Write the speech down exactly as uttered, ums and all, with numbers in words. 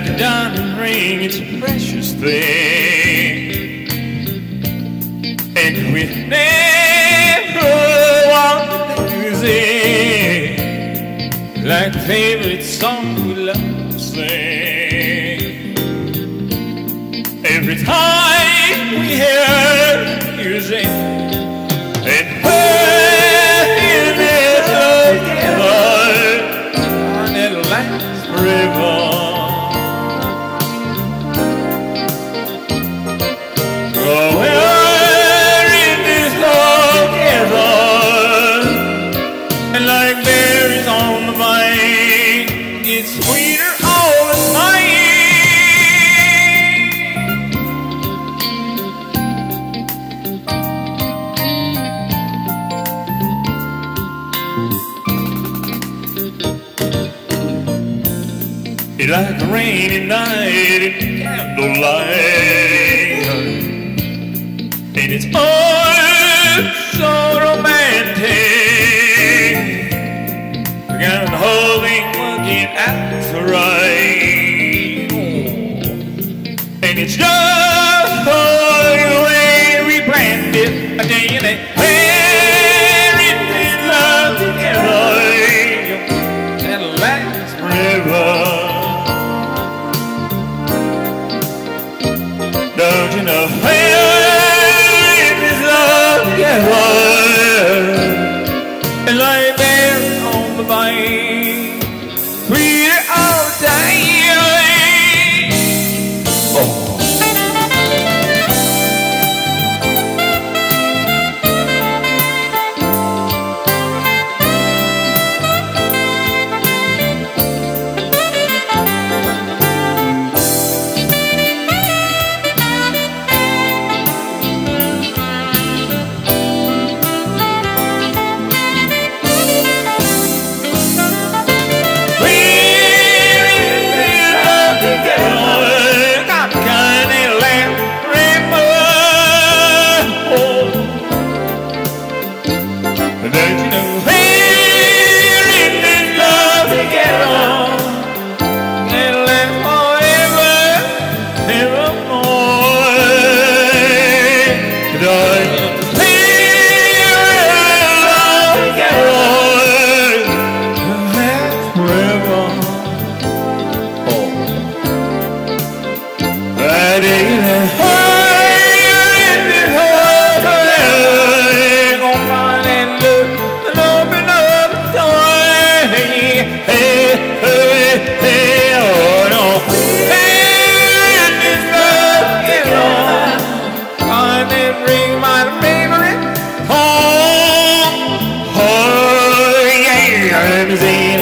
a diamond ring, it's a precious thing, and we never want to lose it, like a favorite song we love to sing. Every time we hear music and when it's together, and it'll last forever. Oh, we're in this together, and like berries on the vine, it's sweeter all the time. It's like a rainy night in candlelight, and it's all so romantic. The kind of whole thing working out so right, and it's just the way we planned it. I tell you that we're in this love together, that'll last forever. Don't you know we're in this love together, and like berries on the vine, sweeter all the time. Oh. Don't you know we're in this love together, and live forever, evermore. Don't you know we're in love together, and live forever. Oh, I dig it. Ring my favorite home. Oh yeah,